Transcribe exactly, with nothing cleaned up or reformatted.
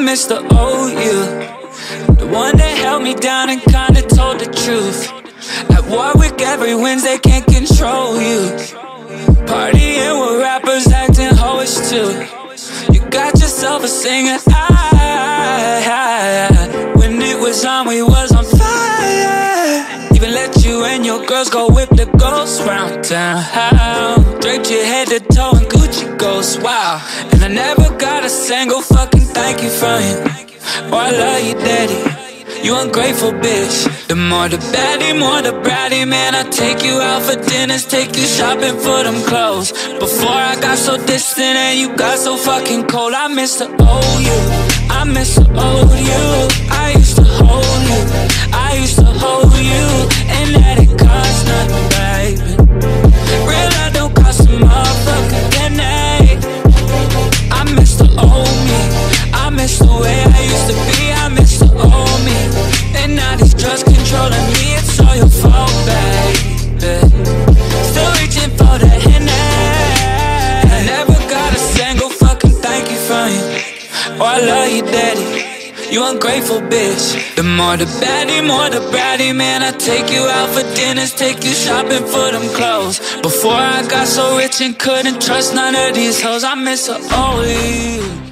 miss the old you, the one that held me down and kinda told the truth. At Warwick every Wednesday, can't control you. Partying with rappers, acting hoish too. You got yourself a singer. I, when it was on, we was on fire. Even let you and your girls go whip the ghost round town. Draped your head to toe in Gucci ghosts, wow. And I never got a single fucking thank you from you. Oh, I love you, daddy, you ungrateful bitch. The more the baddie, more the bratty. Man, I take you out for dinners, take you shopping for them clothes. Before I got so distant and you got so fucking cold. I miss the old you, I miss the old you. I used to hold you, I used to hold you, and that it cost nothing, baby. Real love don't cost a motherfucker, can they? I miss the old me, I miss the way I used to be. I miss the old me, and now these drugs controlling me. It's all your fault, baby. Still reaching for the Henny. I never got a single fucking thank you from you. Oh, I love you, daddy, you ungrateful bitch. The more the baddie, more the bratty. Man, I take you out for dinners, take you shopping for them clothes. Before I got so rich and couldn't trust none of these hoes. I miss the old you.